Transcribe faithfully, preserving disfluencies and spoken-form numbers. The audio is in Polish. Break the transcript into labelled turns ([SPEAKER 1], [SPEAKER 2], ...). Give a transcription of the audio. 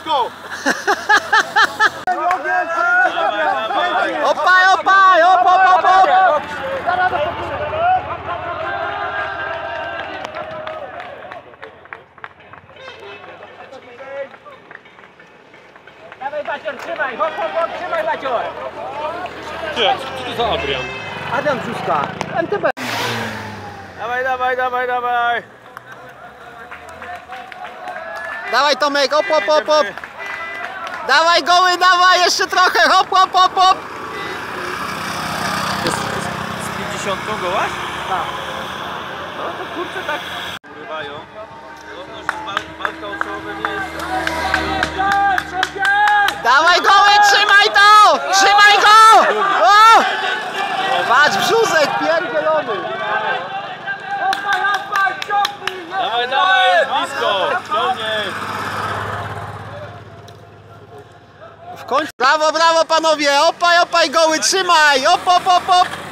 [SPEAKER 1] blisko!
[SPEAKER 2] Opaj, opaj, op, op, op, op.
[SPEAKER 3] Dawaj Bacior, trzymaj, hop, hop, hop, trzymaj Bacior!
[SPEAKER 1] Co to za Adrian?
[SPEAKER 2] Adam Brzuska, M T B.
[SPEAKER 1] Dawaj, dawaj, dawaj, dawaj!
[SPEAKER 2] Dawaj Tomek, op, op, op, op. Dawaj goły, dawaj, jeszcze trochę, hop, hop, hop, hop.
[SPEAKER 1] Z pięćdziesiątką gołaś?
[SPEAKER 2] Tak.
[SPEAKER 1] No to kurczę tak urywają. Podobno, że walka o czołowe miejsce.
[SPEAKER 2] Dawaj goły, trzymaj to! Trzymaj go! O! Patrz, Brzusek pierdzielony.
[SPEAKER 1] Dawaj, dawaj, jest blisko! Ciągnie!
[SPEAKER 2] W końcu. Brawo, brawo panowie! Opaj, opaj goły, trzymaj! Op, op, op, op!